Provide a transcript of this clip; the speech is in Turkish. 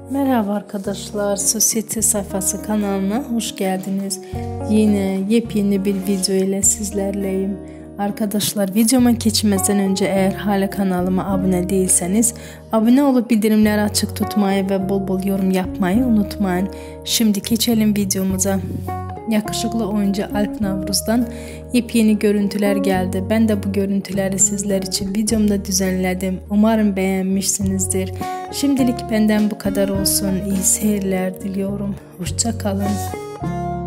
Merhaba arkadaşlar, Sosyete Sayfası kanalına hoş geldiniz. Yine yepyeni bir video ile sizlerleyim. Arkadaşlar, videoma geçmeden önce eğer hala kanalıma abone değilseniz abone olup bildirimleri açık tutmayı ve bol bol yorum yapmayı unutmayın. Şimdi geçelim videomuza. Yakışıklı oyuncu Alp Navruz'dan yepyeni görüntüler geldi. Ben de bu görüntüleri sizler için videomda düzenledim. Umarım beğenmişsinizdir. Şimdilik benden bu kadar olsun. İyi seyirler diliyorum. Hoşça kalın.